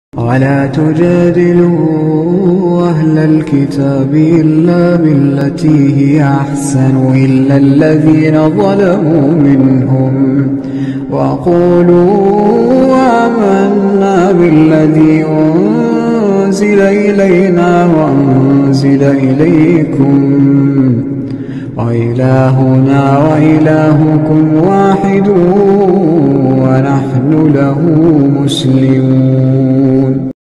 ولا تجادلوا أهل الكتاب إلا بالتي هي أحسن إلا الذين ظلموا منهم وقولوا آمنا بالذي أنزل إلينا وأنزل إليكم وإلهنا وإلهكم واحد ونحن له مسلمون.